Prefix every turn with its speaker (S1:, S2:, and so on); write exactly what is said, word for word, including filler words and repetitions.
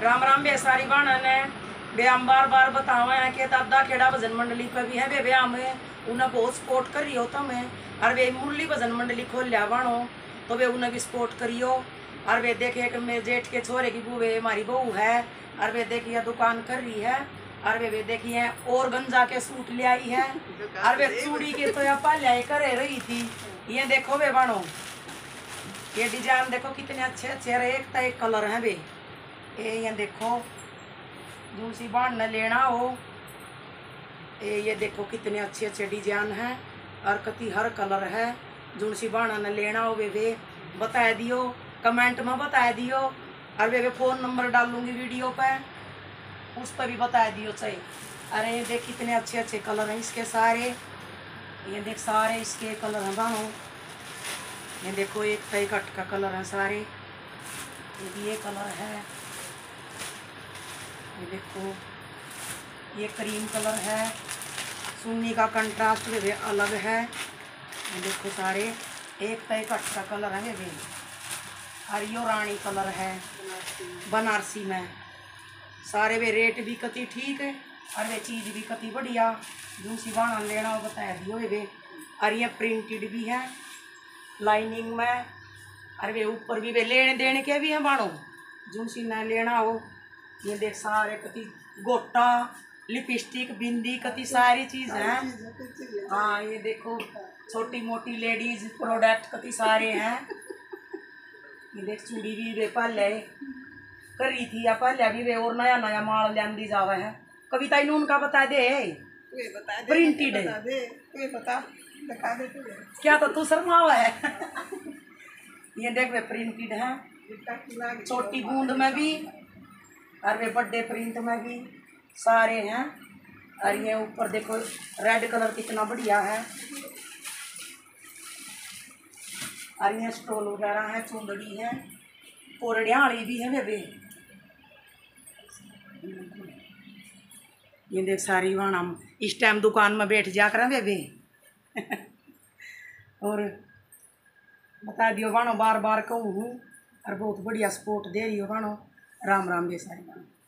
S1: राम राम बे सारी बाणा ने बे हम बार बार बतावे हैं कि दादा खेड़ा भजन मंडली पे भी है बे बे हमें उन्हें बहुत सपोर्ट करी हो तुम्हें और वे मुरली भजन मंडली खोल लिया बाणो तो वे उन्हें भी सपोर्ट करियो। और वे देखे कि मेरे जेठ के छोरे की बुवे हमारी बहू है और वे देखिए दुकान कर रही है और वे वे देखिए और गंजा के सूट ले आई है और वे चूड़ी के तो पाल्या करे रही थी। ये देखो वे बाणो ये डिजाइन देखो कितने अच्छे अच्छे एक तो एक कलर है वे ये ये देखो दूसरी बाण न लेना हो ये ये देखो कितने अच्छे अच्छे डिजाइन हैं और कति हर कलर है जुनसी बाणा न लेना हो वे वे बता दियो कमेंट में बता दियो और वे वे फोन नंबर डालूंगी वीडियो पे उस पर भी बता दियो सही। अरे ये देख कितने अच्छे अच्छे कलर हैं इसके सारे ये देख सारे इसके कलर हैं बाणों ये देखो एक कई कट का कलर है सारे ये भी ये कलर है ये देखो ये क्रीम कलर है सुन्नी का कंट्रास्ट भी अलग है ये देखो सारे एक तय कट का कलर है वे और यो रानी कलर है बनारसी में सारे वे रेट भी कति ठीक है और वे चीज़ भी कति बढ़िया दूसरी बाणा लेना हो बताया दियो वे और ये प्रिंटेड भी है लाइनिंग में और वे ऊपर भी वे लेने देने के भी हैं बाणो जुनसी न लेना हो ये देख सारे कति गोटा लिपस्टिक बिंदी कति सारी चीज़ हैं। हाँ ये देखो छोटी मोटी लेडीज प्रोडक्ट कति सारे हैं ये देख चूड़ी भी वे पहले करी थी या पहले भी वे और नया नया माल ली जावा है कविता इन्होंने का बता दे प्रिंटेड है
S2: बता दिखा दे
S1: क्या तो तू शर्मावा है ये देख वे प्रिंटेड है छोटी बूंद में भी और वे बड़े प्रिंट में भी सारे हैं और ये ऊपर देखो रेड कलर कितना बढ़िया है और ये स्टोल वगैरह है चुंदड़ी है कोरड़ियाली भी है वे वे ये देख सारी वहाँ हम इस टाइम दुकान में बैठ जा कर वे वे और बता दियो बानो बार बार कहूँ हूँ और बहुत बढ़िया सपोर्ट दे रही हो बानो। राम राम बे सारी बानो।